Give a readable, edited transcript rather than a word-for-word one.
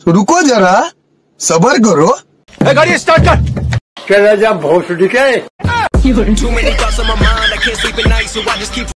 रुको जरा, सबर करो। गाड़ी स्टार्ट कर। क्या राजा भोसड़ी के